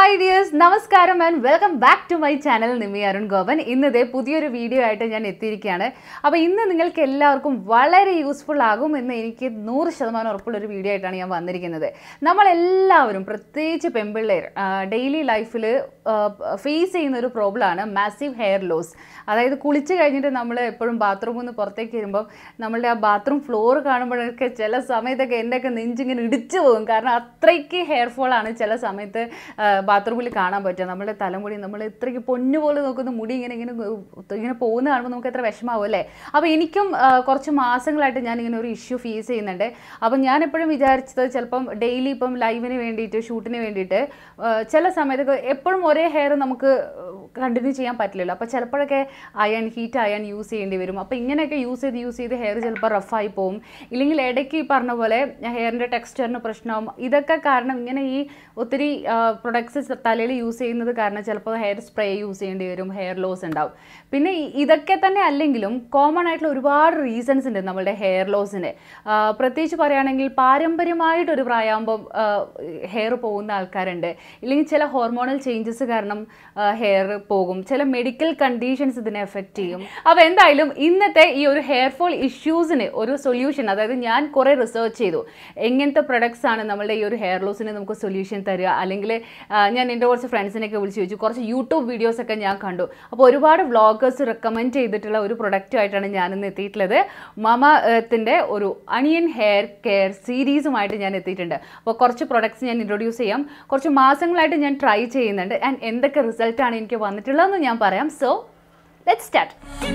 my dears, Namaskaram and welcome back to my channel Nimmy Arungopan. ഇന്നത്തെ പുതിയൊരു video ആയിട്ട് ഞാൻ എത്തിയിരിക്കുകയാണ്. അപ്പോൾ ഇന്ന് നിങ്ങൾക്ക് എല്ലാവർക്കും വളരെ യൂസ്ഫുൾ ആകും എന്ന് എനിക്ക് 100% ഉറപ്പുള്ള ഒരു വീഡിയോ ആയിട്ടാണ് ഞാൻ വന്നിരിക്കുന്നത്. നമ്മൾ എല്ലാവരും പ്രത്യേകിച്ച് പെൺപിള്ളേർ ഡെയിലി ലൈഫിൽ ഫേസ് ചെയ്യുന്ന ഒരു പ്രോബ്ലമാണ് മാസീവ് ഹെയർ ലോസ്. അതായത് കുളിച്ച് കഴിഞ്ഞിട്ട് നമ്മൾ എപ്പോഴും ബാത്റൂമിൽ നിന്ന് പുറത്തേക്ക് വരുമ്പോൾ നമ്മളുടെ ആ ബാത്റൂം ഫ്ലോർ കാണുമ്പോഴൊക്കെ ചില സമയത്തൊക്കെ എൻ്റെയൊക്കെ നെഞ്ചിങ്ങനെ ഇടിച്ചു പോകും. കാരണം അത്രയ്ക്ക് ഹെയർ ഫോൾ ആണ് ചില സമയത്ത് ബാത്റൂമിൽ കാണാൻ പറ്റുക. നമ്മുടെ തലമുടി നമ്മൾ ഇത്രയ്ക്ക് പൊന്നുപോലെ നോക്കുന്ന മുടി ഇങ്ങനെ പോകുന്ന കാണുമ്പോൾ നമുക്ക് എത്ര വിഷമാവും അല്ലേ. അപ്പോൾ എനിക്കും കുറച്ച് മാസങ്ങളായിട്ട് ഞാനിങ്ങനെ ഒരു ഇഷ്യൂ ഫേസ് ചെയ്യുന്നുണ്ട്. അപ്പം ഞാൻ എപ്പോഴും വിചാരിച്ചത് ചിലപ്പം ഡെയിലി ഇപ്പം ലൈവിന് വേണ്ടിയിട്ട് ഷൂട്ടിന് വേണ്ടിയിട്ട് ചില സമയത്തൊക്കെ എപ്പോഴും ഒരേ ഹെയർ നമുക്ക് കണ്ടിന്യൂ ചെയ്യാൻ പറ്റില്ലല്ലോ. അപ്പോൾ ചിലപ്പോഴൊക്കെ ഹീറ്റ് അയൺ യൂസ് ചെയ്യേണ്ടി വരും. അപ്പോൾ ഇങ്ങനെയൊക്കെ യൂസ് ചെയ്ത് ഹെയർ ചിലപ്പോൾ റഫായി പോകും. ഇല്ലെങ്കിൽ ഇടയ്ക്ക് ഈ പറഞ്ഞ പോലെ ഹെയറിൻ്റെ ടെക്സ്ചറിന് പ്രശ്നമാവും. ഇതൊക്കെ കാരണം ഇങ്ങനെ ഈ ഒത്തിരി പ്രൊഡക്ട്സ് തലയിൽ യൂസ് ചെയ്യുന്നത് കാരണം ചിലപ്പോൾ ഹെയർ സ്പ്രേ യൂസ് ചെയ്യേണ്ടി വരും, ഹെയർ ലോസ് ഉണ്ടാവും. പിന്നെ ഇതൊക്കെ തന്നെ അല്ലെങ്കിലും കോമൺ ആയിട്ടുള്ള ഒരുപാട് റീസൺസ് ഉണ്ട് നമ്മളുടെ ഹെയർ ലോസിന്. പ്രത്യേകിച്ച് പറയുകയാണെങ്കിൽ പാരമ്പര്യമായിട്ടൊരു പ്രായമാകുമ്പം ഹെയർ പോകുന്ന ആൾക്കാരുണ്ട്. ഇല്ലെങ്കിൽ ചില ഹോർമോണൽ ചേഞ്ചസ് കാരണം ഹെയർ പോകും. ചില മെഡിക്കൽ കണ്ടീഷൻസ് ഇതിനെ എഫക്റ്റ് ചെയ്യും. അപ്പോൾ എന്തായാലും ഇന്നത്തെ ഈ ഒരു ഹെയർ ഫോൾ ഇഷ്യൂസിന് ഒരു സൊല്യൂഷൻ, അതായത് ഞാൻ കുറേ റിസർച്ച് ചെയ്തു എങ്ങനത്തെ പ്രൊഡക്ട്സ് ആണ് നമ്മളുടെ ഈ ഒരു ഹെയർ ലോസിന് നമുക്ക് സൊല്യൂഷൻ തരിക. അല്ലെങ്കിൽ ഞാൻ എൻ്റെ കുറച്ച് ഫ്രണ്ട്സിനൊക്കെ വിളിച്ച് ചോദിച്ചു, കുറച്ച് യൂട്യൂബ് വീഡിയോസൊക്കെ ഞാൻ കണ്ടു. അപ്പോൾ ഒരുപാട് വ്ളോഗേഴ്സ് റെക്കമെൻഡ് ചെയ്തിട്ടുള്ള ഒരു പ്രൊഡക്റ്റുമായിട്ടാണ് ഞാനിന്ന് എത്തിയിട്ടുള്ളത്. മമാഎർത്തിൻ്റെ ഒരു അണിയൻ ഹെയർ കെയർ സീരീസുമായിട്ട് ഞാൻ എത്തിയിട്ടുണ്ട്. അപ്പോൾ കുറച്ച് പ്രൊഡക്ട്സ് ഞാൻ ഇൻട്രൊഡ്യൂസ് ചെയ്യാം. കുറച്ച് മാസങ്ങളായിട്ട് ഞാൻ ട്രൈ ചെയ്യുന്നുണ്ട്. ആൻഡ് എന്തൊക്കെ റിസൾട്ടാണ് എനിക്ക് വന്നിട്ടുള്ളതെന്ന് ഞാൻ പറയാം. So let's start.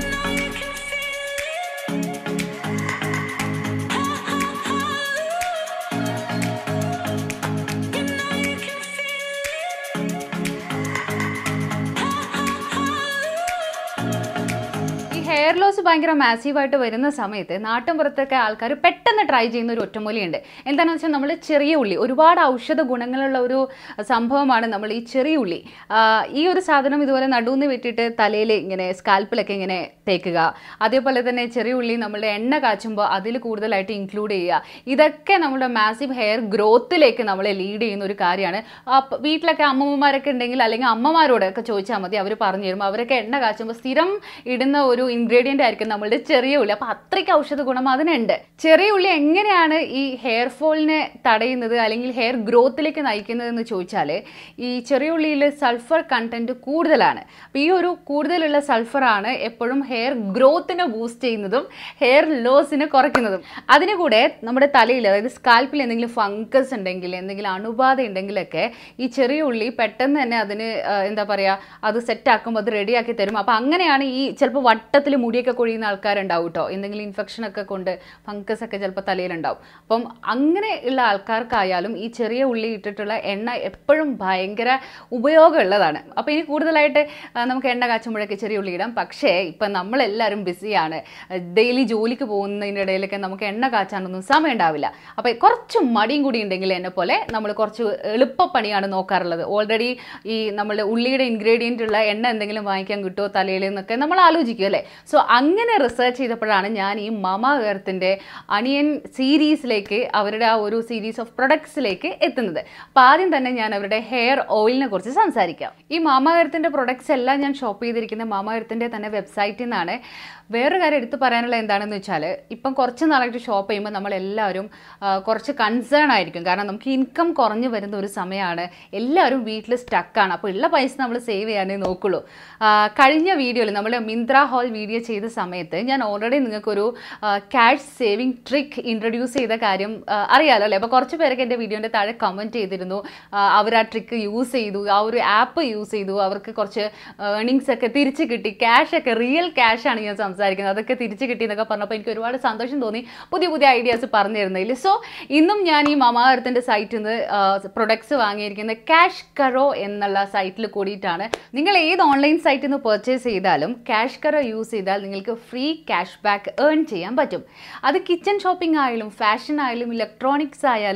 Hair loss ഭയങ്കര മാസീവായിട്ട് വരുന്ന സമയത്ത് നാട്ടിൻപുറത്തൊക്കെ ആൾക്കാർ പെട്ടെന്ന് ട്രൈ ചെയ്യുന്ന ഒരു ഒറ്റമൂലിയുണ്ട്. എന്താണെന്ന് വെച്ചാൽ നമ്മൾ ചെറിയ ഉള്ളി, ഒരുപാട് ഔഷധ ഗുണങ്ങളുള്ള ഒരു സംഭവമാണ് നമ്മൾ ഈ ചെറിയ ഉള്ളി. ഈ ഒരു സാധനം ഇതുപോലെ നടുന്ന് വെട്ടിയിട്ട് തലയിൽ ഇങ്ങനെ സ്കാൽപ്പിലൊക്കെ ഇങ്ങനെ തേക്കുക. അതേപോലെ തന്നെ ചെറിയ ഉള്ളി നമ്മളുടെ എണ്ണ കാച്ചുമ്പോൾ അതിൽ കൂടുതലായിട്ട് ഇൻക്ലൂഡ് ചെയ്യുക. ഇതൊക്കെ നമ്മുടെ മാസീവ് ഹെയർ ഗ്രോത്തിലേക്ക് നമ്മളെ ലീഡ് ചെയ്യുന്ന ഒരു കാര്യമാണ്. വീട്ടിലൊക്കെ അമ്മമാരൊക്കെ ഉണ്ടെങ്കിൽ അല്ലെങ്കിൽ അമ്മമാരോടൊക്കെ ചോദിച്ചാൽ മതി, അവർ പറഞ്ഞു തരും. അവരൊക്കെ എണ്ണ കാച്ചുമ്പോൾ സ്ഥിരം ഇടുന്ന ഒരു ഇൻഗ്രീഡിയൻ്റ് ആയിരിക്കും നമ്മളുടെ ചെറിയ ഉള്ളി. അപ്പോൾ അത്രയ്ക്ക് ഔഷധ ഗുണം അതിനുണ്ട്. ചെറിയ ഉള്ളി എങ്ങനെയാണ് ഈ ഹെയർ ഫോളിനെ തടയുന്നത് അല്ലെങ്കിൽ ഹെയർ ഗ്രോത്തിലേക്ക് നയിക്കുന്നതെന്ന് ചോദിച്ചാൽ, ഈ ചെറിയ ഉള്ളിയിൽ സൾഫർ കണ്ടന്റ് കൂടുതലാണ്. അപ്പോൾ ഈ ഒരു കൂടുതലുള്ള സൾഫറാണ് എപ്പോഴും ഹെയർ ഗ്രോത്തിനെ ബൂസ്റ്റ് ചെയ്യുന്നതും ഹെയർ ലോസിനെ കുറയ്ക്കുന്നതും. അതിന് കൂടെ നമ്മുടെ തലയിൽ, അതായത് സ്കാൽപ്പിൽ എന്തെങ്കിലും ഫംഗസ് ഉണ്ടെങ്കിൽ, എന്തെങ്കിലും അണുബാധ ഉണ്ടെങ്കിലൊക്കെ ഈ ചെറിയ ഉള്ളി പെട്ടെന്ന് തന്നെ അതിന് എന്താ പറയുക, അത് സെറ്റാക്കുമ്പോൾ അത് റെഡിയാക്കി തരും. അപ്പോൾ അങ്ങനെയാണ് ഈ ചിലപ്പോൾ വട്ടത്തിൽ മുടിയൊക്കെ കൊഴിയുന്ന ആൾക്കാരുണ്ടാവും കേട്ടോ. എന്തെങ്കിലും ഇൻഫെക്ഷനൊക്കെ കൊണ്ട് ഫംഗസ് ഒക്കെ ചിലപ്പോൾ തലയിലുണ്ടാവും. അപ്പം അങ്ങനെ ഉള്ള ആൾക്കാർക്കായാലും ഈ ചെറിയ ഉള്ളി ഇട്ടിട്ടുള്ള എണ്ണ എപ്പോഴും ഭയങ്കര ഉപയോഗമുള്ളതാണ്. അപ്പോൾ ഇനി കൂടുതലായിട്ട് നമുക്ക് എണ്ണ കാച്ചുമ്പോഴൊക്കെ ചെറിയ ഉള്ളി ഇടാം. പക്ഷേ ഇപ്പം നമ്മളെല്ലാവരും ബിസിയാണ്. ഡെയിലി ജോലിക്ക് പോകുന്നതിൻ്റെ ഇടയിലൊക്കെ നമുക്ക് എണ്ണ കാച്ചാനൊന്നും സമയം ഉണ്ടാവില്ല. അപ്പോൾ കുറച്ച് മടിയും കൂടി ഉണ്ടെങ്കിൽ എന്നെ പോലെ നമ്മൾ കുറച്ച് എളുപ്പപ്പണിയാണ് നോക്കാറുള്ളത്. ഓൾറെഡി ഈ നമ്മളുടെ ഉള്ളിയുടെ ഇൻഗ്രീഡിയൻ്റ് ഉള്ള എണ്ണ എന്തെങ്കിലും വാങ്ങിക്കാൻ കിട്ടുമോ തലയിൽ എന്നൊക്കെ നമ്മൾ ആലോചിക്കും അല്ലേ. സോ അങ്ങനെ റിസർച്ച് ചെയ്തപ്പോഴാണ് ഞാൻ ഈ മമാഎർത്തിൻ്റെ അണിയൻ സീരീസിലേക്ക്, അവരുടെ ആ ഒരു സീരീസ് ഓഫ് പ്രൊഡക്ട്സിലേക്ക് എത്തുന്നത്. അപ്പോൾ ആദ്യം തന്നെ ഞാൻ അവരുടെ ഹെയർ ഓയിലിനെ കുറിച്ച് സംസാരിക്കാം. ഈ മമാഎർത്തിൻ്റെ പ്രൊഡക്ട്സ് എല്ലാം ഞാൻ ഷോപ്പ് ചെയ്തിരിക്കുന്ന മമാഎർത്തിൻ്റെ തന്നെ വെബ്സൈറ്റിൽ നിന്നാണ്. വേറൊരു കാര്യം എടുത്ത് പറയാനുള്ള എന്താണെന്ന് വെച്ചാൽ, ഇപ്പം കുറച്ച് നാളായിട്ട് ഷോപ്പ് ചെയ്യുമ്പോൾ നമ്മളെല്ലാവരും കുറച്ച് കൺസേൺ ആയിരിക്കും. കാരണം നമുക്ക് ഇൻകം കുറഞ്ഞു വരുന്ന ഒരു സമയമാണ്. എല്ലാവരും വീട്ടിൽ സ്റ്റക്കാണ്. അപ്പോൾ ഉള്ള പൈസ നമ്മൾ സേവ് ചെയ്യാനേ നോക്കുള്ളൂ. കഴിഞ്ഞ വീഡിയോയിൽ നമ്മൾ മിന്ത്ര ഹോൾ വീഡിയോ ചെയ്ത സമയത്ത് ഞാൻ ഓൾറെഡി നിങ്ങൾക്കൊരു ക്യാഷ് സേവിങ് ട്രിക്ക് ഇൻട്രൊഡ്യൂസ് ചെയ്ത കാര്യം അറിയാമല്ലോ അല്ലേ. അപ്പോൾ കുറച്ച് പേരൊക്കെ എൻ്റെ വീഡിയോൻ്റെ താഴെ കമൻറ്റ് ചെയ്തിരുന്നു. അവർ ആ ട്രിക്ക് യൂസ് ചെയ്തു, ആ ഒരു ആപ്പ് യൂസ് ചെയ്തു, അവർക്ക് കുറച്ച് ഏർണിങ്സ് ഒക്കെ തിരിച്ച് കിട്ടി, ക്യാഷൊക്കെ റിയൽ ക്യാഷാണ് ഞാൻ സംസാരിക്കുന്നത്, അതൊക്കെ തിരിച്ച് കിട്ടി എന്നൊക്കെ പറഞ്ഞപ്പോൾ എനിക്ക് ഒരുപാട് സന്തോഷം തോന്നി പുതിയ പുതിയ ഐഡിയാസ് പറഞ്ഞു തരുന്നതിൽ. സോ ഇന്നും ഞാൻ ഈ മമാഎർത്തിൻ്റെ സൈറ്റിൽ നിന്ന് പ്രൊഡക്ട്സ് വാങ്ങിയിരിക്കുന്ന CashKaro എന്നുള്ള സൈറ്റിൽ കൂടിയിട്ടാണ്. നിങ്ങൾ ഏത് ഓൺലൈൻ സൈറ്റിൽ നിന്ന് പർച്ചേസ് ചെയ്താലും CashKaro യൂസ് ചെയ്താൽ നിങ്ങൾക്ക് ഫ്രീ ക്യാഷ് ബാക്ക് ഏൺ ചെയ്യാൻ പറ്റും. അത് കിച്ചൺ ഷോപ്പിംഗ് ആയാലും ഫാഷൻ ആയാലും ഇലക്ട്രോണിക്സ് ആയാലും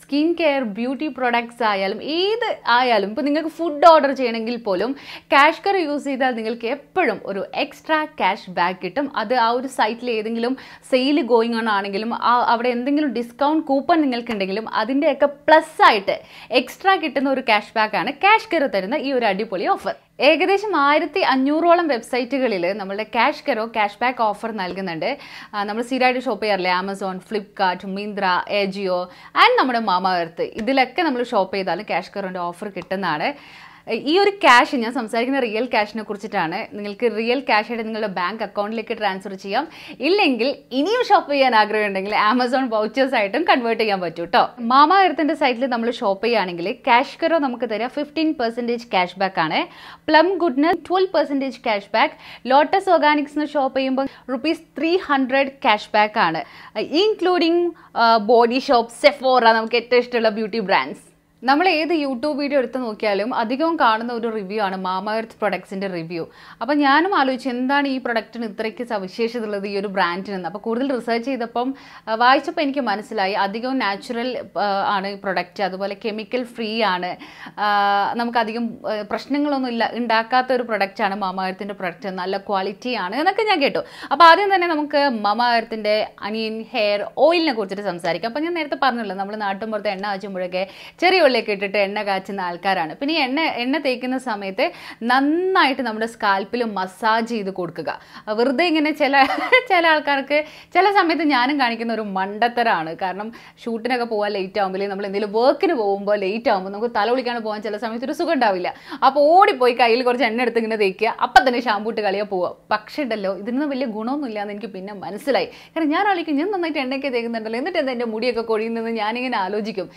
സ്കിൻ കെയർ ബ്യൂട്ടി പ്രൊഡക്ട്സ് ആയാലും ഏത് ആയാലും ഇപ്പോൾ നിങ്ങൾക്ക് ഫുഡ് ഓർഡർ ചെയ്യണമെങ്കിൽ പോലും CashKaro യൂസ് ചെയ്താൽ നിങ്ങൾക്ക് എപ്പോഴും ഒരു എക്സ്ട്രാ ക്യാഷ് ബാക്ക് കിട്ടും. അത് ആ ഒരു സൈറ്റിൽ ഏതെങ്കിലും സെയിൽ ഗോയിങ് ഓൺ ആണെങ്കിലും അവിടെ എന്തെങ്കിലും ഡിസ്കൗണ്ട് കൂപ്പൺ നിങ്ങൾക്കുണ്ടെങ്കിലും അതിൻ്റെയൊക്കെ പ്ലസ് ആയിട്ട് എക്സ്ട്രാ കിട്ടുന്ന ഒരു ക്യാഷ് ബാക്ക് ആണ് CashKaro തരുന്ന ഈ ഒരു അടിപൊളി ഓഫർ. ഏകദേശം 1500ഓളം വെബ്സൈറ്റുകളിൽ നമ്മുടെ CashKaro ക്യാഷ് ബാക്ക് ഓഫർ നൽകുന്നുണ്ട്. നമ്മൾ സ്ഥിരമായിട്ട് ഷോപ്പ് ചെയ്യാറില്ലേ, Amazon, Flipkart, Myntra, AJIO and നമ്മുടെ Mamaearth, ഇതിലൊക്കെ നമ്മൾ ഷോപ്പ് ചെയ്താലും CashKaroൻ്റെ ഓഫർ കിട്ടുന്നതാണ്. ഈ ഒരു ക്യാഷ്, ഞാൻ സംസാരിക്കുന്ന റിയൽ ക്യാഷിനെ കുറിച്ചിട്ടാണ്. നിങ്ങൾക്ക് റിയൽ ക്യാഷ് ആയിട്ട് നിങ്ങളുടെ ബാങ്ക് അക്കൗണ്ടിലേക്ക് ട്രാൻസ്ഫർ ചെയ്യാം. ഇല്ലെങ്കിൽ ഇനിയും ഷോപ്പ് ചെയ്യാൻ ആഗ്രഹമുണ്ടെങ്കിൽ ആമസോൺ വൗച്ചേഴ്സ് ആയിട്ടും കൺവേർട്ട് ചെയ്യാൻ പറ്റും കേട്ടോ. Mamaearthന്റെ സൈറ്റിൽ നമ്മൾ ഷോപ്പ് ചെയ്യുകയാണെങ്കിൽ CashKaro നമുക്ക് തരാം 15% ക്യാഷ് ബാക്ക് ആണ്. പ്ലം ഗുഡ്ന് 12% ക്യാഷ് ബാക്ക്. ലോട്ടസ് ഓർഗാനിക്സിന് ഷോപ്പ് ചെയ്യുമ്പോൾ ₹300 ക്യാഷ് ബാക്ക് ആണ്, ഇൻക്ലൂഡിങ് ബോഡി ഷോപ്പ്, സെഫോറ, നമുക്ക് ഏറ്റവും ഇഷ്ടമുള്ള ബ്യൂട്ടി ബ്രാൻഡ്സ്. നമ്മൾ ഏത് യൂട്യൂബ് വീഡിയോ എടുത്ത് നോക്കിയാലും അധികവും കാണുന്ന ഒരു റിവ്യൂ ആണ് Mamaearth പ്രൊഡക്ട്സിൻ്റെ റിവ്യൂ. അപ്പോൾ ഞാനും ആലോചിച്ചു എന്താണ് ഈ പ്രൊഡക്റ്റിന് ഇത്രയ്ക്ക് സവിശേഷത ഉള്ളത് ഈ ഒരു ബ്രാൻഡിന്. അപ്പോൾ കൂടുതൽ റിസർച്ച് ചെയ്തപ്പം വായിച്ചപ്പോൾ എനിക്ക് മനസ്സിലായി അധികവും നാച്ചുറൽ ആണ് ഈ പ്രൊഡക്റ്റ്, അതുപോലെ കെമിക്കൽ ഫ്രീ ആണ്, നമുക്കധികം പ്രശ്നങ്ങളൊന്നും ഉണ്ടാക്കാത്ത ഒരു പ്രൊഡക്റ്റാണ് Mamaearthൻ്റെ പ്രൊഡക്റ്റ്, നല്ല ക്വാളിറ്റി ആണ് എന്നൊക്കെ ഞാൻ കേട്ടു. അപ്പോൾ ആദ്യം തന്നെ നമുക്ക് Mamaearthൻ്റെ അനിയൻ ഹെയർ ഓയിലിനെ കുറിച്ചിട്ട് സംസാരിക്കാം. അപ്പോൾ ഞാൻ നേരത്തെ പറഞ്ഞല്ലോ, നമ്മൾ നാട്ടിൻപുറത്ത് എണ്ണ കാച്ചുമ്പോഴൊക്കെ ചെറിയ ഉള്ളിലേക്ക് ഇട്ടിട്ട് എണ്ണ കാച്ചുന്ന ആൾക്കാരാണ്. പിന്നെ ഈ എണ്ണ തേക്കുന്ന സമയത്ത് നന്നായിട്ട് നമ്മുടെ സ്കാൽപ്പിൽ മസാജ് ചെയ്ത് കൊടുക്കുക. വെറുതെ ഇങ്ങനെ ചില ആൾക്കാർക്ക് ചില സമയത്ത് ഞാനും കാണിക്കുന്ന ഒരു മണ്ടത്തരാണ്. കാരണം ഷൂട്ടിനൊക്കെ പോകാൻ ലേറ്റ് ആകുമ്പോൾ, നമ്മൾ എന്തെങ്കിലും വർക്കിന് പോകുമ്പോൾ ലേറ്റ് ആകുമ്പോൾ നമുക്ക് തല കുളിക്കാണ്ട് പോകാൻ ചില സമയത്ത് ഒരു സുഖം ഉണ്ടാവില്ല. അപ്പോൾ ഓടിപ്പോയി കയ്യിൽ കുറച്ച് എണ്ണ എടുത്ത് ഇങ്ങനെ തേക്കുക, അപ്പം തന്നെ ഷാമ്പൂ ഇട്ട് കളിയാൽ പോവുക. പക്ഷേ ഉണ്ടല്ലോ, ഇതിനൊന്നും വലിയ ഗുണമൊന്നുമില്ല എന്ന് എനിക്ക് പിന്നെ മനസ്സിലായി. കാരണം ഞാൻ ആലോചിക്കും, ഞാൻ നന്നായിട്ട് എണ്ണയൊക്കെ തേക്കുന്നുണ്ടല്ലോ, എന്നിട്ട് എന്താ എൻ്റെ മുടിയൊക്കെ കൊഴിയുന്നതെന്ന് ഞാനിങ്ങനെ ആലോചിക്കും.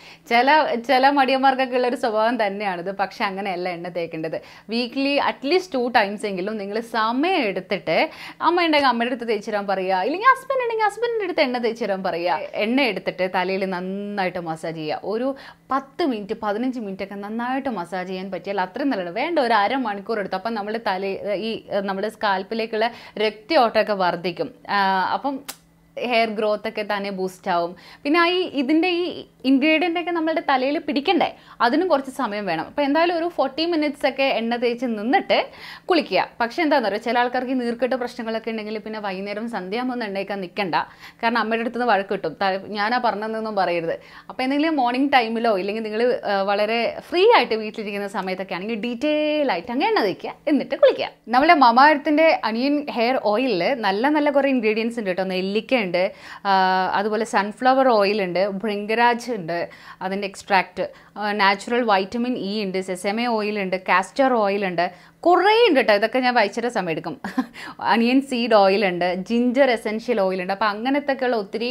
ചില മടിയന്മാർക്കൊക്കെ ഉള്ളൊരു സ്വഭാവം തന്നെയാണിത്. പക്ഷെ അങ്ങനെയല്ല എണ്ണ തേക്കേണ്ടത്. വീക്ക്ലി അറ്റ്ലീസ്റ്റ് 2 ടൈംസ് എങ്കിലും നിങ്ങൾ സമയം എടുത്തിട്ട്, അമ്മ ഉണ്ടെങ്കിൽ അമ്മയുടെ അടുത്ത് തേച്ച് തരാൻ പറയുക, ഇല്ലെങ്കിൽ ഹസ്ബൻഡ് ഉണ്ടെങ്കിൽ ഹസ്ബൻഡിൻ്റെ അടുത്ത് എണ്ണ തേച്ച് തരാൻ പറയുക. എണ്ണ എടുത്തിട്ട് തലയിൽ നന്നായിട്ട് മസാജ് ചെയ്യുക. ഒരു 10 മിനിറ്റ് 15 മിനിറ്റ് ഒക്കെ നന്നായിട്ട് മസാജ് ചെയ്യാൻ പറ്റിയാൽ അത്രയും നല്ലതാണ്. വേണ്ട ഒരു അരമണിക്കൂർ എടുത്തു. അപ്പം നമ്മുടെ നമ്മുടെ സ്കാൽപ്പിലേക്കുള്ള രക്തയോട്ടമൊക്കെ വർദ്ധിക്കും. അപ്പം ഹെയർ ഗ്രോത്ത് ഒക്കെ തന്നെ ബൂസ്റ്റ് ആവും. പിന്നെ ഇതിൻ്റെ ഈ ഇൻഗ്രീഡിയൻ്റ് ഒക്കെ നമ്മളുടെ തലയിൽ പിടിക്കണ്ടേ, അതിനും കുറച്ച് സമയം വേണം. അപ്പോൾ എന്തായാലും ഒരു 40 മിനിറ്റ്സ് ഒക്കെ എണ്ണ തേച്ച് നിന്നിട്ട് കുളിക്കുക. പക്ഷേ എന്താണെന്ന് പറയുക, ചില ആൾക്കാർക്ക് ഈ നീർക്കെട്ട് പ്രശ്നങ്ങളൊക്കെ ഉണ്ടെങ്കിൽ പിന്നെ വൈകുന്നേരം സന്ധ്യാകുമ്പോൾ എണ്ണയൊക്കെ നിൽക്കണ്ട. കാരണം അമ്മയുടെ അടുത്ത് നിന്ന് വഴക്ക് കിട്ടും, ഞാനാ പറഞ്ഞതെന്നൊന്നും പറയരുത്. അപ്പോൾ എന്തെങ്കിലും മോർണിംഗ് ടൈമിലോ ഇല്ലെങ്കിൽ നിങ്ങൾ വളരെ ഫ്രീ ആയിട്ട് വീട്ടിലിരിക്കുന്ന സമയത്തൊക്കെ ആണെങ്കിൽ ഡീറ്റെയിൽ ആയിട്ട് അങ്ങ് എണ്ണ തേക്കുക, എന്നിട്ട് കുളിക്കുക. നമ്മുടെ Mamaearthന്റെ അനിയൻ ഹെയർ ഓയിലിൽ നല്ല കുറേ ഇൻഗ്രീഡിയൻസ് ഉണ്ട് കേട്ടോ. നെല്ലിക്ക ഉണ്ട്, അതുപോലെ സൺഫ്ലവർ ഓയിൽ ഉണ്ട്, ഭൃംഗരാജ് ഉണ്ട്, അതിൻ്റെ എക്സ്ട്രാക്റ്റ്, നാച്ചുറൽ വൈറ്റമിൻ ഇ ഉണ്ട്, സെസമെ ഓയിൽ ഉണ്ട്, കാസ്റ്റർ ഓയിൽ ഉണ്ട്, കുറേ ഉണ്ട് കേട്ടോ. ഇതൊക്കെ ഞാൻ വായിച്ചിട്ട് സമയം എടുക്കും. അനിയൻ സീഡ് ഓയിൽ ഉണ്ട്, ജിഞ്ചർ എസെൻഷ്യൽ ഓയിൽ ഉണ്ട്. അപ്പോൾ അങ്ങനത്തെയൊക്കെയുള്ള ഒത്തിരി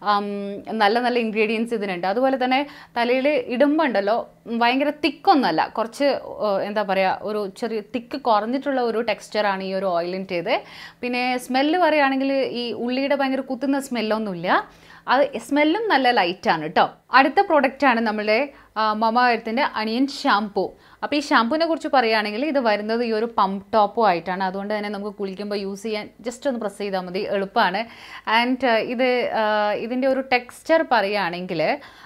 നല്ല ഇൻഗ്രീഡിയൻസ് ഇതിനുണ്ട്. അതുപോലെ തന്നെ തലയിൽ ഇടുമ്പോൾ ഉണ്ടല്ലോ, ഭയങ്കര തിക്കൊന്നുമല്ല, കുറച്ച് എന്താ പറയുക, ഒരു ചെറിയ തിക്ക് കുറഞ്ഞിട്ടുള്ള ഒരു ടെക്സ്ചറാണ് ഈ ഒരു ഓയിലിൻ്റേത്. പിന്നെ സ്മെല്ല് പറയുകയാണെങ്കിൽ ഈ ഉള്ളിയുടെ ഭയങ്കര കുത്തുന്ന സ്മെല്ലൊന്നുമില്ല, അത് സ്മെല്ലും നല്ല ലൈറ്റാണ് കേട്ടോ. അടുത്ത പ്രോഡക്റ്റാണ് നമ്മുടെ Mamaearthന്റെ അനിയൻ ഷാംപൂ. അപ്പോൾ ഈ ഷാംപൂവിനെ കുറിച്ച് പറയുകയാണെങ്കിൽ ഇത് വരുന്നത് ഈ ഒരു പമ്പ് ടോപ്പും ആയിട്ടാണ്. അതുകൊണ്ട് തന്നെ നമുക്ക് കുളിക്കുമ്പോൾ യൂസ് ചെയ്യാൻ ജസ്റ്റ് ഒന്ന് പ്രസ് ചെയ്താൽ മതി, എളുപ്പമാണ്. ആൻഡ് ഇതിൻ്റെ ഒരു ടെക്സ്ചർ പറയുകയാണെങ്കിൽ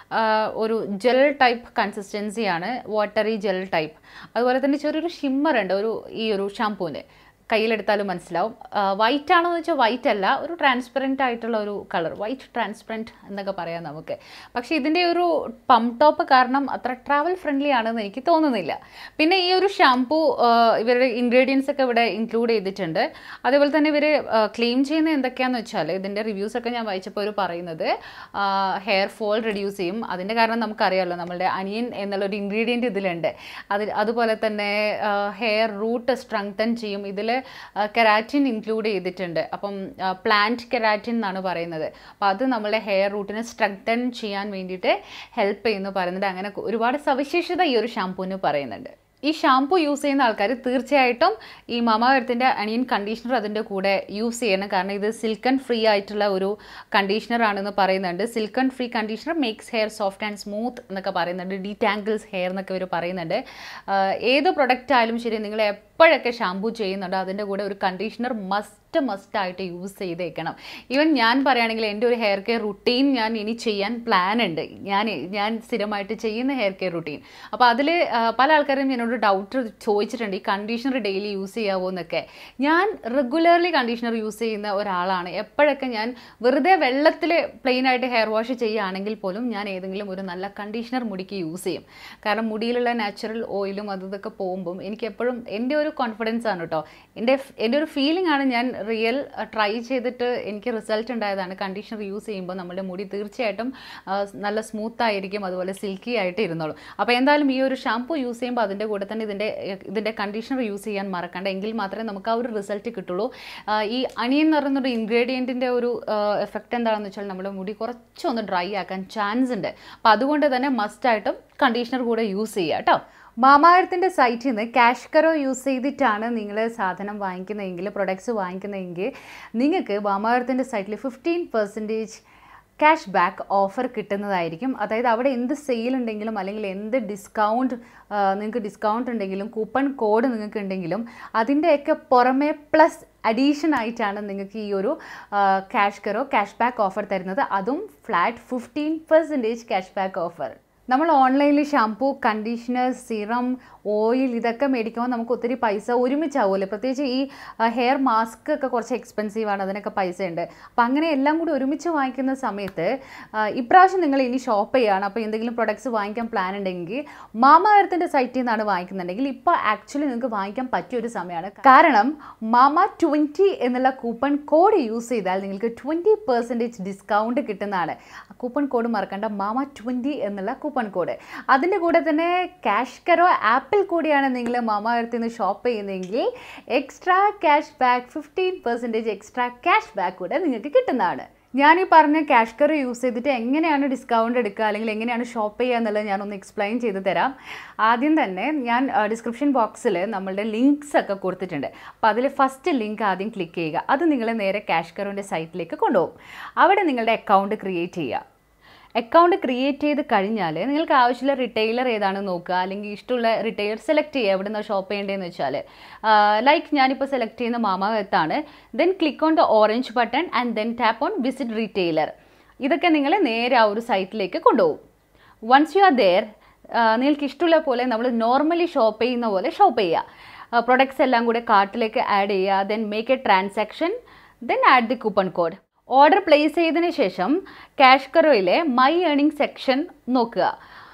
ഒരു ജെൽ ടൈപ്പ് കൺസിസ്റ്റൻസിയാണ്, വാട്ടറി ജെൽ ടൈപ്പ്. അതുപോലെ തന്നെ ചെറിയൊരു ഷിമ്മർ ഉണ്ട് ഈ ഒരു ഷാംപൂവിന്. കയ്യിലെടുത്താലും മനസ്സിലാവും. വൈറ്റ് ആണെന്ന് വെച്ചാൽ വൈറ്റ് അല്ല, ഒരു ട്രാൻസ്പെറൻറ്റ് ആയിട്ടുള്ള ഒരു കളർ, വൈറ്റ് ട്രാൻസ്പെറൻറ്റ് എന്നൊക്കെ പറയാം നമുക്ക്. പക്ഷേ ഇതിൻ്റെ ഒരു പമ്പ് ടോപ്പ് കാരണം അത്ര ട്രാവൽ ഫ്രണ്ട്ലി ആണെന്ന് എനിക്ക് തോന്നുന്നില്ല. പിന്നെ ഈ ഒരു ഷാംപൂ ഇവരുടെ ഇൻഗ്രീഡിയൻസ് ഒക്കെ ഇവിടെ ഇൻക്ലൂഡ് ചെയ്തിട്ടുണ്ട്. അതേപോലെ തന്നെ ഇവർ ക്ലെയിം ചെയ്യുന്നത് എന്തൊക്കെയാണെന്ന് വെച്ചാൽ, ഇതിൻ്റെ റിവ്യൂസൊക്കെ ഞാൻ വായിച്ചപ്പോൾ ഒരു പറയുന്നത് ഹെയർ ഫോൾ റെഡ്യൂസ് ചെയ്യും. അതിൻ്റെ കാരണം നമുക്കറിയാമല്ലോ, നമ്മളുടെ അനിയൻ എന്നുള്ളൊരു ഇൻഗ്രീഡിയൻറ്റ് ഇതിലുണ്ട്. അതുപോലെ തന്നെ ഹെയർ റൂട്ട് സ്ട്രെങ്തൻ ചെയ്യും. ഇതിൽ കെരാറ്റിൻ ഇൻക്ലൂഡ് ചെയ്തിട്ടുണ്ട്. അപ്പം പ്ലാന്റ് കെരാറ്റിൻ എന്നാണ് പറയുന്നത്. അപ്പോൾ അത് നമ്മളെ ഹെയർ റൂട്ടിനെ സ്ട്രെങ്തൻ ചെയ്യാൻ വേണ്ടിയിട്ട് ഹെൽപ്പ് ചെയ്യുന്നു പറയുന്നുണ്ട്. അങ്ങനെ ഒരുപാട് സവിശേഷത ഈ ഒരു ഷാംപൂവിന് പറയുന്നുണ്ട്. ഈ ഷാംപൂ യൂസ് ചെയ്യുന്ന ആൾക്കാർ തീർച്ചയായിട്ടും ഈ Mamaearthന്റെ അനിയൻ കണ്ടീഷണർ അതിൻ്റെ കൂടെ യൂസ് ചെയ്യണം. കാരണം ഇത് സിൽക്കൺ ഫ്രീ ആയിട്ടുള്ള ഒരു കണ്ടീഷണർ ആണെന്ന് പറയുന്നുണ്ട്. Silicone free conditioner makes hair soft and smooth എന്നൊക്കെ പറയുന്നുണ്ട്. ഡീറ്റാങ്കിൾസ് ഹെയർ എന്നൊക്കെ ഇവർ പറയുന്നുണ്ട്. ഏത് പ്രൊഡക്റ്റ് ആയാലും ശരി, നിങ്ങൾ എപ്പോഴൊക്കെ ഷാംപൂ ചെയ്യുന്നുണ്ടോ അതിൻ്റെ കൂടെ ഒരു കണ്ടീഷണർ മസ്റ്റ് മസ്റ്റായിട്ട് യൂസ് ചെയ്തേക്കണം. ഈവൻ ഞാൻ പറയുകയാണെങ്കിൽ എൻ്റെ ഒരു ഹെയർ കെയർ റുട്ടീൻ ഞാൻ ഇനി ചെയ്യാൻ പ്ലാൻ ഉണ്ട്. ഞാൻ സ്ഥിരമായിട്ട് ചെയ്യുന്ന ഹെയർ കെയർ റുട്ടീൻ. അപ്പോൾ അതിൽ പല ആൾക്കാരും എന്നോട് ഡൗട്ട് ചോദിച്ചിട്ടുണ്ട്, ഈ കണ്ടീഷണർ ഡെയിലി യൂസ് ചെയ്യാവോ എന്നൊക്കെ. ഞാൻ റെഗുലർലി കണ്ടീഷണർ യൂസ് ചെയ്യുന്ന ഒരാളാണ്. എപ്പോഴൊക്കെ ഞാൻ വെറുതെ വെള്ളത്തിൽ പ്ലെയിനായിട്ട് ഹെയർ വാഷ് ചെയ്യുകയാണെങ്കിൽ പോലും ഞാൻ ഏതെങ്കിലും ഒരു നല്ല കണ്ടീഷണർ മുടിക്ക് യൂസ് ചെയ്യും. കാരണം മുടിയിലുള്ള നാച്ചുറൽ ഓയിലും അതൊക്കെ പോകുമ്പം എനിക്ക് എപ്പോഴും എൻ്റെ ഒരു കോൺഫിഡൻസ് ആണ് കേട്ടോ, എൻ്റെ ഒരു ഫീലിംഗ് ആണ്. ഞാൻ റിയൽ ട്രൈ ചെയ്തിട്ട് എനിക്ക് റിസൾട്ട് ഉണ്ടായതാണ്. കണ്ടീഷണർ യൂസ് ചെയ്യുമ്പോൾ നമ്മുടെ മുടി തീർച്ചയായിട്ടും നല്ല സ്മൂത്ത് ആയിരിക്കും, അതുപോലെ സിൽക്കി ആയിട്ട് ഇരുന്നോളൂ. അപ്പോൾ എന്തായാലും ഈ ഒരു ഷാംപൂ യൂസ് ചെയ്യുമ്പോൾ അതിൻ്റെ കൂടെ തന്നെ ഇതിൻ്റെ കണ്ടീഷണർ യൂസ് ചെയ്യാൻ മറക്കണ്ട. എങ്കിൽ മാത്രമേ നമുക്ക് ആ ഒരു റിസൾട്ട് കിട്ടുള്ളൂ. ഈ അണിയൻ എന്ന് പറയുന്നൊരു ഇൻഗ്രീഡിയൻറ്റിൻ്റെ ഒരു എഫക്റ്റ് എന്താണെന്ന് വെച്ചാൽ നമ്മുടെ മുടി കുറച്ചൊന്ന് ഡ്രൈ ആക്കാൻ ചാൻസ് ഉണ്ട്. അപ്പോൾ അതുകൊണ്ട് തന്നെ മസ്റ്റായിട്ടും കണ്ടീഷണർ കൂടെ യൂസ് ചെയ്യുക കേട്ടോ. മാമാഎർത്തിൻ്റെ സൈറ്റിൽ നിന്ന് CashKaro യൂസ് ചെയ്തിട്ടാണ് നിങ്ങൾ സാധനം വാങ്ങിക്കുന്നതെങ്കിൽ, പ്രൊഡക്ട്സ് വാങ്ങിക്കുന്നതെങ്കിൽ നിങ്ങൾക്ക് മാമാഎർത്തിൻ്റെ സൈറ്റിൽ 15% ക്യാഷ് ബാക്ക് ഓഫർ കിട്ടുന്നതായിരിക്കും. അതായത് അവിടെ എന്ത് സെയിൽ ഉണ്ടെങ്കിലും അല്ലെങ്കിൽ എന്ത് നിങ്ങൾക്ക് ഡിസ്കൗണ്ട് ഉണ്ടെങ്കിലും കൂപ്പൺ കോഡ് നിങ്ങൾക്ക് ഉണ്ടെങ്കിലും അതിൻ്റെയൊക്കെ പുറമെ പ്ലസ് അഡീഷൻ ആയിട്ടാണ് നിങ്ങൾക്ക് ഈ ഒരു CashKaro ക്യാഷ് ബാക്ക് ഓഫർ തരുന്നത്. അതും ഫ്ലാറ്റ് 15% ക്യാഷ് ബാക്ക് ഓഫർ. നമ്മൾ ഓൺലൈനിൽ ഷാംപൂ, കണ്ടീഷണർ, സിറം, ഓയിൽ ഇതൊക്കെ മേടിക്കുമ്പോൾ നമുക്ക് ഒത്തിരി പൈസ ഒരുമിച്ചാവുമല്ലോ. പ്രത്യേകിച്ച് ഈ ഹെയർ മാസ്ക് ഒക്കെ കുറച്ച് എക്സ്പെൻസീവാണ്, അതിനൊക്കെ പൈസ ഉണ്ട്. അപ്പം അങ്ങനെ എല്ലാം കൂടി ഒരുമിച്ച് വാങ്ങിക്കുന്ന സമയത്ത് ഇപ്രാവശ്യം നിങ്ങൾ ഇനി ഷോപ്പ് ചെയ്യുകയാണ്, അപ്പോൾ എന്തെങ്കിലും പ്രൊഡക്ട്സ് വാങ്ങിക്കാൻ പ്ലാൻ ഉണ്ടെങ്കിൽ മാമാഎർത്തിൻ്റെ സൈറ്റിൽ നിന്നാണ് വാങ്ങിക്കുന്നുണ്ടെങ്കിൽ ഇപ്പോൾ ആക്ച്വലി നിങ്ങൾക്ക് വാങ്ങിക്കാൻ പറ്റിയൊരു സമയമാണ്. കാരണം Mama20 എന്നുള്ള കൂപ്പൺ കോഡ് യൂസ് ചെയ്താൽ നിങ്ങൾക്ക് 20% ഡിസ്കൗണ്ട് കിട്ടുന്നതാണ്. കൂപ്പൺ കോഡ് മറക്കണ്ട, Mama20 എന്നുള്ള കൂപ്പൺ കോഡ്. അതിൻ്റെ കൂടെ തന്നെ CashKaro ആപ്പിൽ കൂടിയാണ് നിങ്ങൾ മാമാഎർത്തിൽ നിന്ന് ഷോപ്പ് ചെയ്യുന്നതെങ്കിൽ extra cash back 15% extra cash back കൂടെ നിങ്ങൾക്ക് കിട്ടുന്നതാണ്. ഞാനീ പറഞ്ഞ CashKaro യൂസ് ചെയ്തിട്ട് എങ്ങനെയാണ് ഡിസ്കൗണ്ട് എടുക്കുക അല്ലെങ്കിൽ എങ്ങനെയാണ് ഷോപ്പ് ചെയ്യുക എന്നുള്ളത് ഞാനൊന്ന് എക്സ്പ്ലെയിൻ ചെയ്ത് തരാം. ആദ്യം തന്നെ ഞാൻ ഡിസ്ക്രിപ്ഷൻ ബോക്സിൽ നമ്മളുടെ ലിങ്ക്സ് ഒക്കെ കൊടുത്തിട്ടുണ്ട്. അപ്പോൾ അതിൽ ഫസ്റ്റ് ലിങ്ക് ആദ്യം ക്ലിക്ക് ചെയ്യുക. അത് നിങ്ങളെ നേരെ CashKaroൻ്റെ സൈറ്റിലേക്ക് കൊണ്ടുപോകും. അവിടെ നിങ്ങളുടെ അക്കൗണ്ട് ക്രിയേറ്റ് ചെയ്യുക. അക്കൗണ്ട് ക്രിയേറ്റ് ചെയ്ത് കഴിഞ്ഞാൽ നിങ്ങൾക്ക് ആവശ്യമുള്ള റിറ്റെയിലർ ഏതാണെന്ന് നോക്കുക, അല്ലെങ്കിൽ ഇഷ്ടമുള്ള റിറ്റെയിലർ സെലക്ട് ചെയ്യുക. എവിടെ നിന്നാണ് ഷോപ്പ് ചെയ്യേണ്ടതെന്ന് വെച്ചാൽ ലൈക്ക് ഞാനിപ്പോൾ സെലക്ട് ചെയ്യുന്ന മാമാഎർത്താണ്. Then click on the orange button and then tap on visit retailer. ഇതൊക്കെ നിങ്ങൾ നേരെ ആ ഒരു സൈറ്റിലേക്ക് കൊണ്ടുപോകും. വൺസ് യു ആർ ദെയർ നിങ്ങൾക്ക് ഇഷ്ടമുള്ള പോലെ നമ്മൾ നോർമലി ഷോപ്പ് ചെയ്യുന്ന പോലെ ഷോപ്പ് ചെയ്യുക. പ്രൊഡക്ട്സ് എല്ലാം കൂടെ കാർട്ടിലേക്ക് ആഡ് ചെയ്യുക. Then make a transaction, then add the coupon code. Order place ചെയ്തതിന് ശേഷം CashKaroയിലെ മൈ ഏണിംഗ് സെക്ഷൻ നോക്കുക.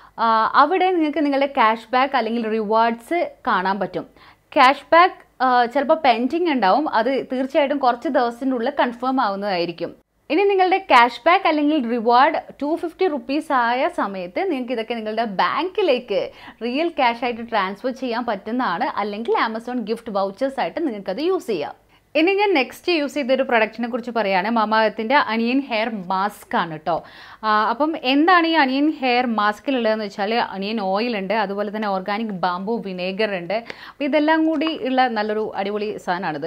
അവിടെ നിങ്ങൾക്ക് നിങ്ങളുടെ ക്യാഷ് ബാക്ക് അല്ലെങ്കിൽ റിവാർഡ്സ് കാണാൻ പറ്റും. ക്യാഷ് ബാക്ക് ചിലപ്പോൾ പെൻഡിങ് ഉണ്ടാവും, അത് തീർച്ചയായിട്ടും കുറച്ച് ദിവസത്തിനുള്ളിൽ കൺഫേം ആവുന്നതായിരിക്കും. ഇനി നിങ്ങളുടെ ക്യാഷ് ബാക്ക് അല്ലെങ്കിൽ റിവാർഡ് 250 റുപ്പീസ് ആയ സമയത്ത് നിങ്ങൾക്ക് ഇതൊക്കെ നിങ്ങളുടെ ബാങ്കിലേക്ക് റിയൽ ക്യാഷ് ആയിട്ട് ട്രാൻസ്ഫർ ചെയ്യാൻ പറ്റുന്നതാണ്. അല്ലെങ്കിൽ ആമസോൺ ഗിഫ്റ്റ് വൗച്ചേഴ്സ് ആയിട്ട് നിങ്ങൾക്കത് യൂസ് ചെയ്യാം. ഇനി ഞാൻ നെക്സ്റ്റ് യൂസ് ചെയ്തൊരു പ്രൊഡക്റ്റിനെ കുറിച്ച് പറയുകയാണ്. മാമാഎർത്തിൻ്റെ അണിയൻ ഹെയർ മാസ്ക് ആണ് കേട്ടോ. അപ്പം എന്താണ് ഈ അണിയൻ ഹെയർ മാസ്കിലുള്ളതെന്ന് വെച്ചാൽ അണിയൻ ഓയിൽ ഉണ്ട്, അതുപോലെ തന്നെ ഓർഗാനിക് ബാംബു വിനേഗർ ഉണ്ട്. അപ്പോൾ ഇതെല്ലാം കൂടി ഉള്ള നല്ലൊരു അടിപൊളി സാധനമാണിത്.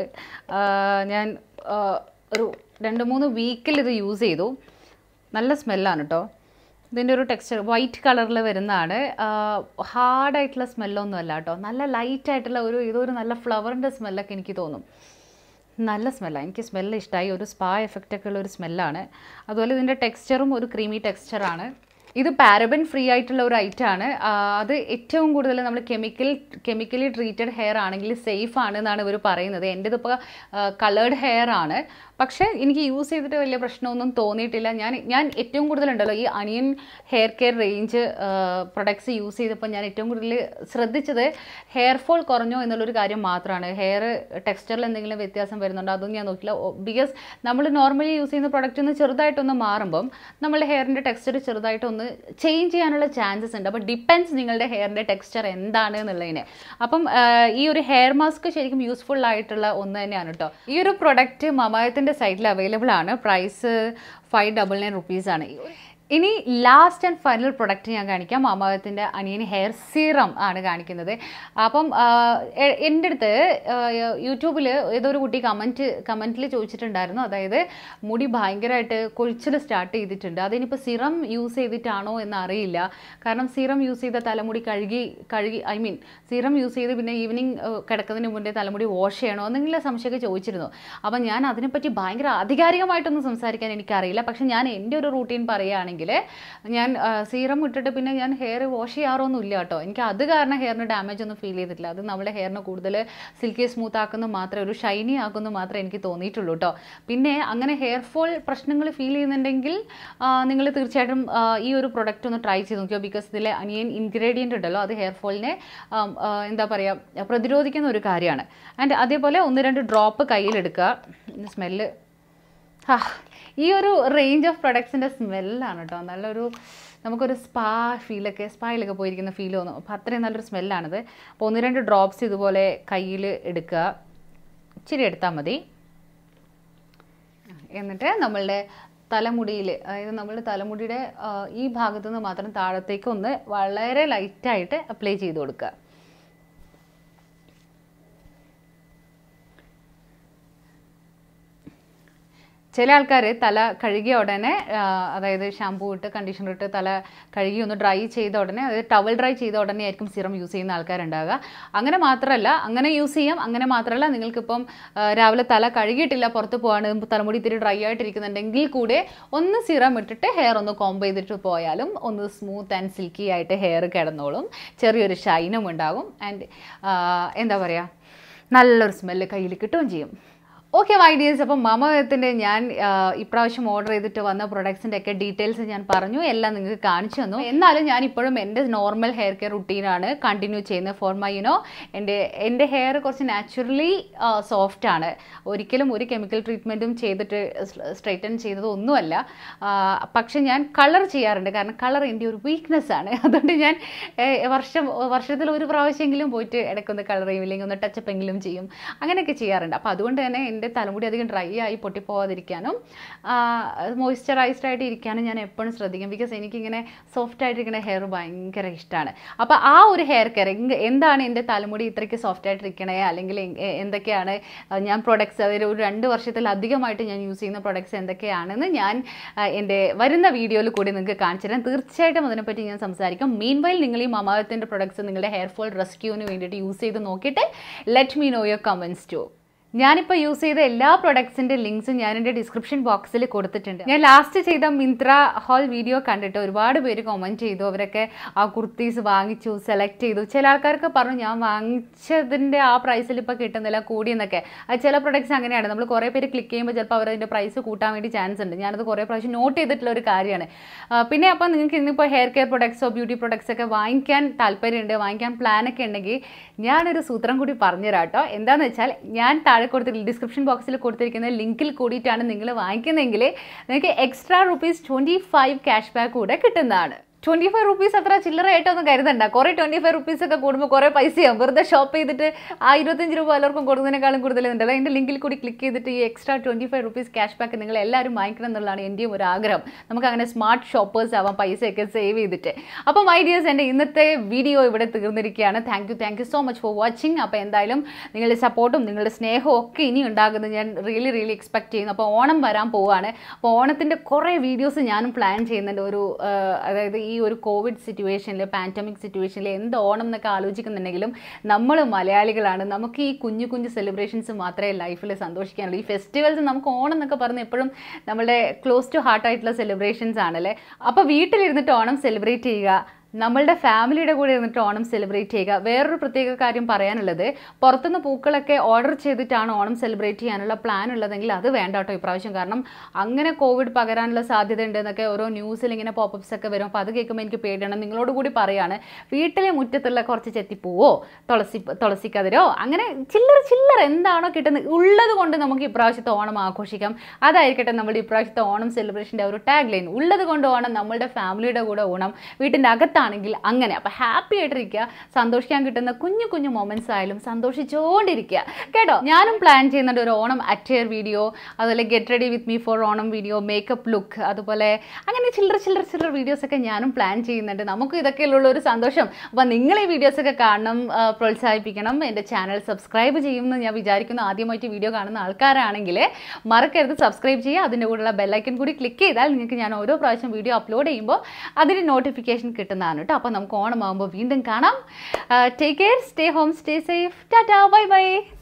ഞാൻ ഒരു 2-3 വീക്കിൽ ഇത് യൂസ് ചെയ്തു. നല്ല സ്മെല്ലാണ് കേട്ടോ. ഇതിൻ്റെ ഒരു ടെക്സ്ചർ വൈറ്റ് കളറിൽ വരുന്നതാണ്. ഹാർഡായിട്ടുള്ള സ്മെല്ലൊന്നും അല്ല കേട്ടോ. നല്ല ലൈറ്റായിട്ടുള്ള ഇതൊരു നല്ല ഫ്ലവറിൻ്റെ സ്മെല്ലൊക്കെ എനിക്ക് തോന്നും. നല്ല സ്മെല്ലാണ്, എനിക്ക് സ്മെല്ല് ഇഷ്ടമായി. ഒരു സ്പാ എഫക്റ്റൊക്കെ ഉള്ള ഒരു സ്മെല്ലാണ്. അതുപോലെ ഇതിൻ്റെ ടെക്സ്ചറും ഒരു ക്രീമി ടെക്സ്ചറാണ്. ഇത് പാരബൻ ഫ്രീ ആയിട്ടുള്ള ഒരു ഐറ്റമാണ്. അത് ഏറ്റവും കൂടുതൽ നമ്മൾ കെമിക്കലി ട്രീറ്റഡ് ഹെയർ ആണെങ്കിൽ സേഫ് ആണ് എന്നാണ് ഇവർ പറയുന്നത്. എൻ്റെതിപ്പോൾ കളേർഡ് ഹെയർ ആണ്, പക്ഷേ എനിക്ക് യൂസ് ചെയ്തിട്ട് വലിയ പ്രശ്നമൊന്നും തോന്നിയിട്ടില്ല. ഞാൻ ഏറ്റവും കൂടുതലുണ്ടല്ലോ ഈ onion hair care range products use ചെയ്തപ്പോൾ ഞാൻ ഏറ്റവും കൂടുതൽ ശ്രദ്ധിച്ചത് ഹെയർ ഫോൾ കുറഞ്ഞോ എന്നുള്ളൊരു കാര്യം മാത്രമാണ്. ഹെയർ ടെക്സ്ചറിൽ എന്തെങ്കിലും വ്യത്യാസം വരുന്നുണ്ടോ അതൊന്നും ഞാൻ നോക്കില്ല. ബിക്കോസ് നമ്മൾ നോർമലി യൂസ് ചെയ്യുന്ന പ്രൊഡക്റ്റ് ഒന്ന് ചെറുതായിട്ടൊന്ന് മാറുമ്പം നമ്മളുടെ ഹെയറിൻ്റെ ടെക്സ്ചർ ചെറുതായിട്ടൊന്ന് ചേഞ്ച് ചെയ്യാനുള്ള ചാൻസസ് ഉണ്ട്. അപ്പോൾ ഡിപ്പെൻസ് നിങ്ങളുടെ ഹെയറിൻ്റെ ടെക്സ്ചർ എന്താണ് എന്നുള്ളതിന്. അപ്പം ഈ ഒരു ഹെയർ മാസ്ക് ശരിക്കും യൂസ്ഫുൾ ആയിട്ടുള്ള ഒന്ന് തന്നെയാണ് കേട്ടോ. ഈ ഒരു പ്രൊഡക്റ്റ് മാമാഎർത്തിൻ്റെ സൈറ്റിൽ അവൈലബിൾ ആണ്. പ്രൈസ് 599 റുപ്പീസാണ്. ഇനി ലാസ്റ്റ് ആൻഡ് ഫൈനൽ പ്രൊഡക്റ്റ് ഞാൻ കാണിക്കാം. മാമാഅർത്തിൻ്റെ അനിയന് ഹെയർ സീറം ആണ് കാണിക്കുന്നത്. അപ്പം എൻ്റെ അടുത്ത് യൂട്യൂബിൽ ഏതൊരു കുട്ടി കമൻറ്റിൽ ചോദിച്ചിട്ടുണ്ടായിരുന്നു, അതായത് മുടി ഭയങ്കരമായിട്ട് കൊഴിച്ചിൽ സ്റ്റാർട്ട് ചെയ്തിട്ടുണ്ട്, അതിനിപ്പോൾ സിറം യൂസ് ചെയ്തിട്ടാണോ എന്ന് അറിയില്ല. കാരണം സിറം യൂസ് ചെയ്ത തലമുടി കഴുകി സിറം യൂസ് ചെയ്ത് പിന്നെ ഈവനിങ് കിടക്കുന്നതിന് മുന്നേ തലമുടി വാഷ് ചെയ്യണോ എന്തെങ്കിലും സംശയമൊക്കെ ചോദിച്ചിരുന്നു. അപ്പം ഞാൻ അതിനെപ്പറ്റി ഭയങ്കര ആധികാരികമായിട്ടൊന്നും സംസാരിക്കാൻ എനിക്കറിയില്ല. പക്ഷെ ഞാൻ എൻ്റെ ഒരു റൂട്ടീൻ പറയുകയാണെങ്കിൽ ഞാൻ സീറം ഇട്ടിട്ട് പിന്നെ ഞാൻ ഹെയർ വാഷ് ചെയ്യാറൊന്നും ഇല്ല കേട്ടോ. എനിക്ക് അത് കാരണം ഹെയറിന് ഡാമേജ് ഒന്നും ഫീൽ ചെയ്തിട്ടില്ല. അത് നമ്മുടെ ഹെയറിന് കൂടുതൽ സിൽക്കി സ്മൂത്ത് ആക്കുന്നു മാത്രമേ, ഒരു ഷൈനി ആക്കുന്നു മാത്രമേ എനിക്ക് തോന്നിയിട്ടുള്ളൂ കേട്ടോ. പിന്നെ അങ്ങനെ ഹെയർ ഫോൾ പ്രശ്നങ്ങൾ ഫീൽ ചെയ്യുന്നുണ്ടെങ്കിൽ നിങ്ങൾ തീർച്ചയായിട്ടും ഈ ഒരു പ്രൊഡക്റ്റ് ഒന്ന് ട്രൈ ചെയ്ത് നോക്കിയോ. ബിക്കോസ് ഇതിലെ അനിയൻ ഇൻഗ്രീഡിയൻ്റ് ഉണ്ടല്ലോ, അത് ഹെയർ ഫോളിനെ എന്താ പറയുക പ്രതിരോധിക്കുന്ന ഒരു കാര്യമാണ്. ആൻഡ് അതേപോലെ 1-2 ഡ്രോപ്പ് കയ്യിലെടുക്കുക. സ്മെല്ല് ഈ ഒരു റേഞ്ച് ഓഫ് പ്രൊഡക്ട്സിൻ്റെ സ്മെല്ലാണ് കേട്ടോ. നല്ലൊരു നമുക്കൊരു സ്പായിലൊക്കെ പോയിരിക്കുന്ന ഫീൽ തോന്നും. അപ്പോൾ അത്രയും നല്ലൊരു സ്മെല്ലാണിത്. അപ്പോൾ 1-2 ഡ്രോപ്സ് ഇതുപോലെ കയ്യിൽ എടുക്കുക, ഇച്ചിരി എടുത്താൽ മതി. എന്നിട്ട് നമ്മളുടെ തലമുടിയിൽ, അതായത് നമ്മളുടെ തലമുടിയുടെ ഈ ഭാഗത്തു നിന്ന് മാത്രം താഴത്തേക്ക് ഒന്ന് വളരെ ലൈറ്റായിട്ട് അപ്ലൈ ചെയ്ത് കൊടുക്കുക. ചില ആൾക്കാർ തല കഴുകിയ ഉടനെ, അതായത് ഷാമ്പൂ ഇട്ട് കണ്ടീഷണർ ഇട്ട് തല കഴുകി ഒന്ന് ഡ്രൈ ചെയ്ത ഉടനെ, അതായത് ടവൽ ഡ്രൈ ചെയ്ത ഉടനെ ആയിരിക്കും സിറം യൂസ് ചെയ്യുന്ന ആൾക്കാരുണ്ടാവുക. അങ്ങനെ യൂസ് ചെയ്യാം. അങ്ങനെ മാത്രമല്ല, നിങ്ങൾക്കിപ്പം രാവിലെ തല കഴുകിയിട്ടില്ല, പുറത്ത് പോവാണ്, തലമുടി ഇത്തിരി ഡ്രൈ ആയിട്ടിരിക്കുന്നുണ്ടെങ്കിൽ കൂടെ ഒന്ന് സിറം ഇട്ടിട്ട് ഹെയർ ഒന്ന് കോംബ് ചെയ്തിട്ട് പോയാലും ഒന്ന് സ്മൂത്ത് ആൻഡ് സിൽക്കി ആയിട്ട് ഹെയർ കിടന്നോളും. ചെറിയൊരു ഷൈനും ഉണ്ടാകും. ആൻഡ് എന്താ പറയുക, നല്ലൊരു സ്മെല്ല് കയ്യിൽ കിട്ടുകയും ചെയ്യും. ഓക്കെ മൈ ഡിയേഴ്സ്, അപ്പം മാമാഅർത്തിൻ്റെ ഞാൻ ഇപ്രാവശ്യം ഓർഡർ ചെയ്തിട്ട് വന്ന പ്രൊഡക്ട്സിൻ്റെ ഒക്കെ ഡീറ്റെയിൽസ് ഞാൻ പറഞ്ഞു, എല്ലാം നിങ്ങൾക്ക് കാണിച്ചു തന്നു. എന്നാലും ഞാൻ ഇപ്പോഴും എൻ്റെ നോർമൽ ഹെയർ കെയർ റുട്ടീനാണ് കണ്ടിന്യൂ ചെയ്യുന്നത്. ഫോർ മൈ എൻ്റെ ഹെയർ കുറച്ച് നാച്ചുറലി സോഫ്റ്റ് ആണ്. ഒരിക്കലും ഒരു കെമിക്കൽ ട്രീറ്റ്മെൻറ്റും ചെയ്തിട്ട് സ്ട്രൈറ്റൻ ചെയ്തതൊന്നുമല്ല. പക്ഷെ ഞാൻ കളർ ചെയ്യാറുണ്ട്, കാരണം കളർ എൻ്റെ ഒരു വീക്ക്നെസ് ആണ്. അതുകൊണ്ട് ഞാൻ വർഷത്തിൽ ഒരു പ്രാവശ്യമെങ്കിലും പോയിട്ട് ഇടയ്ക്കൊന്ന് കളർ ചെയ്യും, ഇല്ലെങ്കിൽ ഒന്ന് ടച്ചപ്പ് എങ്കിലും ചെയ്യും, അങ്ങനെയൊക്കെ ചെയ്യാറുണ്ട്. അപ്പോൾ അതുകൊണ്ട് തന്നെ എൻ്റെ തലമുടി അധികം ഡ്രൈ ആയി പൊട്ടിപ്പോവാതിരിക്കാനും മോയ്സ്ചറൈസ്ഡ് ആയിട്ട് ഇരിക്കാനും ഞാൻ എപ്പോഴും ശ്രദ്ധിക്കും. ബിക്കോസ് എനിക്കിങ്ങനെ സോഫ്റ്റ് ആയിട്ടിരിക്കുന്ന ഹെയർ ഭയങ്കര ഇഷ്ടമാണ്. അപ്പോൾ ആ ഒരു ഹെയർ കെയർ എന്താണ് എൻ്റെ തലമുടി ഇത്രയ്ക്ക് സോഫ്റ്റ് ആയിട്ടിരിക്കണേ, അല്ലെങ്കിൽ എന്തൊക്കെയാണ് ഞാൻ പ്രൊഡക്ട്സ്, അതായത് ഒരു 2 വർഷത്തിലധികമായിട്ട് ഞാൻ യൂസ് ചെയ്യുന്ന പ്രൊഡക്ട്സ് എന്തൊക്കെയാണെന്ന് ഞാൻ എൻ്റെ വരുന്ന വീഡിയോയിൽ കൂടി നിങ്ങൾക്ക് കാണിച്ചു തരാം. തീർച്ചയായിട്ടും അതിനെപ്പറ്റി ഞാൻ സംസാരിക്കും. മീൻവൈൽ നിങ്ങൾ ഈ മമാഅർത്തിൻ്റെ പ്രൊഡക്ട്സ് നിങ്ങളുടെ ഹെയർ ഫോൾ റെസ്ക്യൂവിന് വേണ്ടിയിട്ട് യൂസ് ചെയ്ത് നോക്കിയിട്ട് let me know your comments too. ഞാനിപ്പോൾ യൂസ് ചെയ്ത എല്ലാ പ്രൊഡക്ട്സിൻ്റെ ലിങ്ക്സും ഞാൻ എൻ്റെ ഡിസ്ക്രിപ്ഷൻ ബോക്സിൽ കൊടുത്തിട്ടുണ്ട്. ഞാൻ ലാസ്റ്റ് ചെയ്ത മിന്ത്ര ഹോൾ വീഡിയോ കണ്ടിട്ട് ഒരുപാട് പേര് കമൻറ്റ് ചെയ്തു. അവരൊക്കെ ആ കുർത്തീസ് വാങ്ങിച്ചു, സെലക്ട് ചെയ്തു. ചില ആൾക്കാർക്ക് പറഞ്ഞു ഞാൻ വാങ്ങിച്ചതിൻ്റെ ആ പ്രൈസിൽ ഇപ്പോൾ കിട്ടുന്നില്ല, കൂടിയെന്നൊക്കെ. അത് ചില പ്രൊഡക്ട്സ് അങ്ങനെയാണ്. നമ്മൾ കുറേ പേര് ക്ലിക്ക് ചെയ്യുമ്പോൾ ചിലപ്പോൾ അവരതിൻ്റെ പ്രൈസ് കൂട്ടാൻ വേണ്ടി ചാൻസ് ഉണ്ട്. ഞാനത് കുറേ പ്രാവശ്യം നോട്ട് ചെയ്തിട്ടുള്ള ഒരു കാര്യമാണ്. പിന്നെ അപ്പോൾ നിങ്ങൾക്ക് ഇന്നിപ്പോൾ ഹെയർ കെയർ പ്രൊഡക്ട്സോ ബ്യൂട്ടി പ്രൊഡക്ട്സ് ഒക്കെ വാങ്ങിക്കാൻ താല്പര്യമുണ്ട്, വാങ്ങിക്കാൻ പ്ലാനൊക്കെ ഉണ്ടെങ്കിൽ ഞാനൊരു സൂത്രം കൂടി പറഞ്ഞുതരാം കേട്ടോ. എന്താണെന്ന് വെച്ചാൽ, ഞാൻ താഴെ ഡിസ്ക്രിപ്ഷൻ ബോക്സിൽ കൊടുത്തിരിക്കുന്ന ലിങ്കിൽ കൂടിയിട്ടാണ് നിങ്ങൾ വാങ്ങിക്കുന്നതെങ്കിൽ നിങ്ങൾക്ക് എക്സ്ട്രാ ₹25 ക്യാഷ് ബാക്ക് കൂടെ കിട്ടുന്നതാണ്. 25 rupees അത്ര ചില്ലറയായിട്ടൊന്നും കരുതണ്ട. കുറേ 25 rupees ഒക്കെ കൂടുമ്പോൾ കുറേ പൈസയാവും. വെറുതെ ഷോപ്പ് ചെയ്തിട്ട് ആ 25 രൂപ എല്ലാവർക്കും കൊടുക്കുന്നതിനേക്കാളും കൂടുതലുണ്ടല്ലോ. എൻ്റെ ലിങ്കിൽ കൂടി ക്ലിക്ക് ചെയ്തിട്ട് ഈ എക്സ്ട്രാ 25 rupees ക്യാഷ് ബാക്ക് നിങ്ങൾ എല്ലാവരും വാങ്ങിക്കണം എന്നുള്ളതാണ് എൻ്റെയും ഒരു ആഗ്രഹം. നമുക്ക് അങ്ങനെ സ്മാർട്ട് ഷോപ്പേഴ്സ് ആവാം, പൈസയൊക്കെ സേവ് ചെയ്തിട്ട്. അപ്പോൾ മൈ ഡിയേഴ്സ്, എൻ്റെ ഇന്നത്തെ വീഡിയോ ഇവിടെ തീർന്നിരിക്കുകയാണ്. Thank you so much for watching. അപ്പോൾ എന്തായാലും നിങ്ങളുടെ സപ്പോർട്ടും നിങ്ങളുടെ സ്നേഹവും ഒക്കെ ഇനി ഉണ്ടാകുന്നത് ഞാൻ റിയലി എക്സ്പെക്ട് ചെയ്യുന്നു. അപ്പോൾ ഓണം വരാൻ പോവുകയാണ്. അപ്പോൾ ഓണത്തിൻ്റെ കുറേ വീഡിയോസ് ഞാനും പ്ലാൻ ചെയ്യുന്നുണ്ട്. അതായത് ഈ ഒരു കോവിഡ് സിറ്റുവേഷനിൽ, പാൻഡമിക് സിറ്റുവേഷനിൽ എന്ത് ഓണം എന്നൊക്കെ ആലോചിക്കുന്നുണ്ടെങ്കിലും നമ്മൾ മലയാളികളാണ്. നമുക്ക് ഈ കുഞ്ഞു സെലിബ്രേഷൻസ് മാത്രമേ ലൈഫിൽ സന്തോഷിക്കാനുള്ളൂ. ഈ ഫെസ്റ്റിവൽസ്, നമുക്ക് ഓണം എന്നൊക്കെ പറഞ്ഞ് എപ്പോഴും നമ്മുടെ ക്ലോസ് ടു ഹാർട്ട് ആയിട്ടുള്ള സെലിബ്രേഷൻസ് ആണല്ലേ. അപ്പോൾ വീട്ടിലിരുന്നിട്ട് ഓണം സെലിബ്രേറ്റ് ചെയ്യുക, നമ്മളുടെ ഫാമിലിയുടെ കൂടെ ഇരുന്നിട്ട് ഓണം സെലിബ്രേറ്റ് ചെയ്യുക. വേറൊരു പ്രത്യേക കാര്യം പറയാനുള്ളത്, പുറത്തുനിന്ന് പൂക്കളൊക്കെ ഓർഡർ ചെയ്തിട്ടാണ് ഓണം സെലിബ്രേറ്റ് ചെയ്യാനുള്ള പ്ലാൻ ഉള്ളതെങ്കിൽ അത് വേണ്ട കേട്ടോ ഇപ്രാവശ്യം. കാരണം അങ്ങനെ കോവിഡ് പകരാനുള്ള സാധ്യത ഉണ്ട് എന്നൊക്കെ ഓരോ ന്യൂസിൽ ഇങ്ങനെ പോപ്പപ്സ് ഒക്കെ വരും. അപ്പോൾ അത് കേൾക്കുമ്പോൾ എനിക്ക് പേടിയാണ്. നിങ്ങളോട് കൂടി പറയാണ്, വീട്ടിലെ മുറ്റത്തുള്ള കുറച്ച് ചെത്തിപ്പൂവോ തുളസിക്കതിരോ അങ്ങനെ ചില്ലറ എന്താണോ കിട്ടുന്നത് ഉള്ളത് കൊണ്ട് നമുക്ക് ഇപ്രാവശ്യത്തെ ഓണം ആഘോഷിക്കാം. അതായിരിക്കട്ടെ നമ്മുടെ ഇപ്രാവശ്യത്തെ ഓണം സെലിബ്രേഷൻ്റെ ഒരു ടാഗ് ലൈൻ. ഉള്ളത് കൊണ്ട് ഓണം, നമ്മളുടെ ഫാമിലിയുടെ കൂടെ ഓണം, വീട്ടിൻ്റെ അകത്താണ് ആണെങ്കിൽ അങ്ങനെ. അപ്പോൾ ഹാപ്പി ആയിട്ടിരിക്കുക, സന്തോഷിക്കാൻ കിട്ടുന്ന കുഞ്ഞു കുഞ്ഞു മൊമെന്റ്സ് ആയാലും സന്തോഷിച്ചുകൊണ്ടിരിക്കുക കേട്ടോ. ഞാനും പ്ലാൻ ചെയ്യുന്നുണ്ട് ഒരു ഓണം അറ്റയർ വീഡിയോ, അതുപോലെ get ready with me for Onam video, makeup look, അതുപോലെ അങ്ങനെ ചില്ലറ വീഡിയോസൊക്കെ ഞാനും പ്ലാൻ ചെയ്യുന്നുണ്ട്. നമുക്ക് ഇതൊക്കെയുള്ള ഒരു സന്തോഷം. അപ്പോൾ നിങ്ങൾ ഈ വീഡിയോസൊക്കെ കാണണം, പ്രോത്സാഹിപ്പിക്കണം. എൻ്റെ ചാനൽ സബ്സ്ക്രൈബ് ചെയ്യുമെന്ന് ഞാൻ വിചാരിക്കുന്നു. ആദ്യമായിട്ട് വീഡിയോ കാണുന്ന ആൾക്കാരാണെങ്കിൽ മറക്കരുത് സബ്സ്ക്രൈബ് ചെയ്യുക. അതിൻ്റെ കൂടെയുള്ള ബെല്ലൈക്കൻ കൂടി ക്ലിക്ക് ചെയ്താൽ നിങ്ങൾക്ക് ഞാൻ ഓരോ പ്രാവശ്യം വീഡിയോ അപ്ലോഡ് ചെയ്യുമ്പോൾ അതിന് നോട്ടിഫിക്കേഷൻ കിട്ടുന്നതാണ് കേട്ടോ. അപ്പോൾ നമുക്ക് ഓണമാകുമ്പോൾ വീണ്ടും കാണാം. Take care, stay home, stay safe, tata, bye by.